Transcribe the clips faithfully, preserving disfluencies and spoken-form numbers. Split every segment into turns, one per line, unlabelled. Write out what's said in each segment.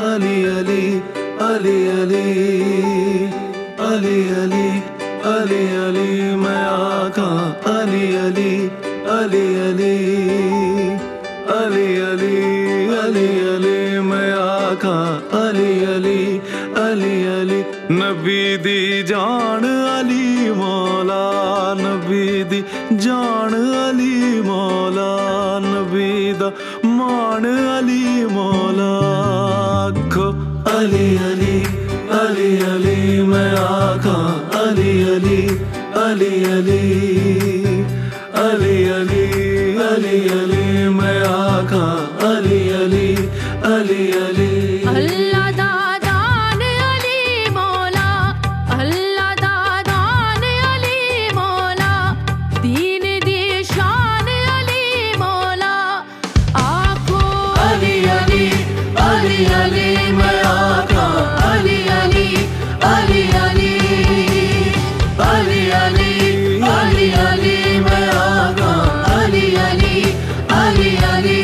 अली अली अली अली अली अली अली अली मैं आका अली अली अली अली अली अली अली अली मैं आका अली अली अली अली नबी दी जान अली मौला नबी दी जान अली मौला नबी दा मान अली मौला आखो अली अली अली अली मैं आका अली अली अली अली अली अली अली अली मैं आका अली अली अली अली
अल्लाह दा दान अली मौला अल्लाह दा दान अली मौला दीन दी शान अली मौला आखो
अली अली अली अली मैं आका अली अली अली अली अली अली अली अली मैं आका अली अली अली अली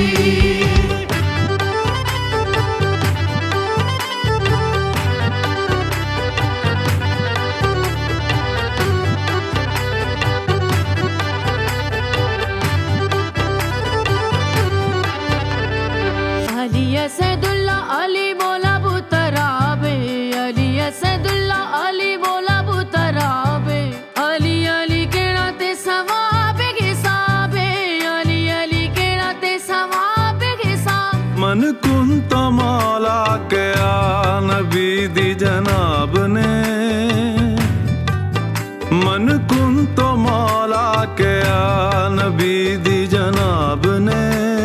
अली असदुल्ला अली मौला बुतराबे अली असदुल्ला अली मौला बुतराबे अली अली केड़ा ते सवाबे गिसाबे अली अली केड़ा ते सवाबे गिसाब
मन कुंत मौला के आ नबी दी जनाब ने मन कुंत मौला के आ नबी दी जनाब ने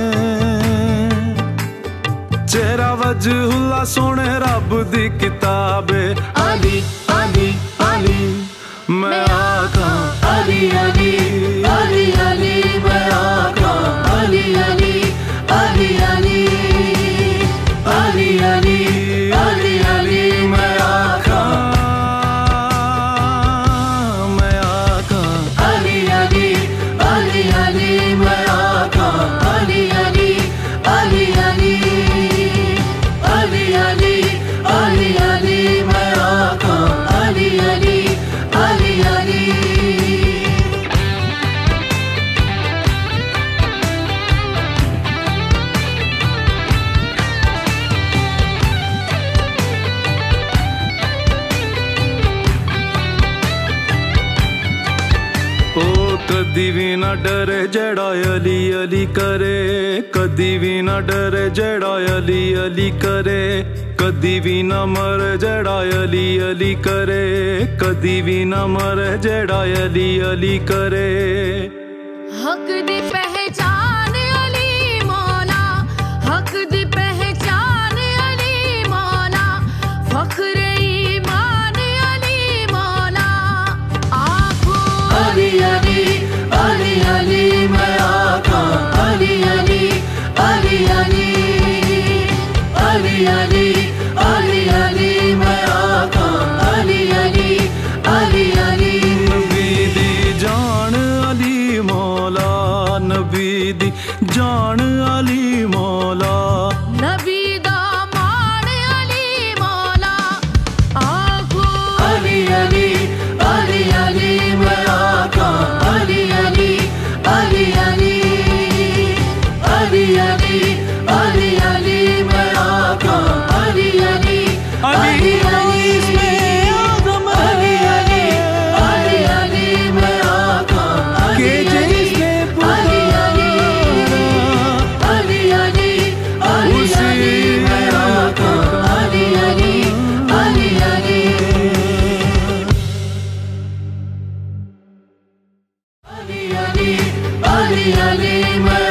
चेहरा वजहुल्ला सोने रब दी किताबे अली अली अली मैं आका अली अली अली अली मैं आका अली अली अली अली अली अली अली अली मैं आका मैं आका अली अली अली अली मैं आका अली अली अली अली अली अली अली अली मैं आका अली अली अली अली ओ कदी भी ना डरे जड़ा अली अली करे कदी भी ना डरे जड़ा अली अली करे कदी भी ना मर जड़ा अली अली करे कदी भी ना मर जड़ा अली अली करे
हक दी पहचान अली मौला हक दी पहचान अली मौला फख्र ईमान अली मौला आखो
अली अली अली अली मैं आका अली अली अली अली अली अली अली अली मैं आका अली अली अली अली नबी दी जान अली मौला नबी दी जान अली मौला
नबी दा मान अली मौला आखो
अली अली अली अली मैं आका अली अली अली अली अली अली अली अली मैं आका अली अली अली अली अली अली अली अली मैं आका अली अली अली अली अली अली अली अली मैं आका अली अली अली अली अली अली अली अली मैं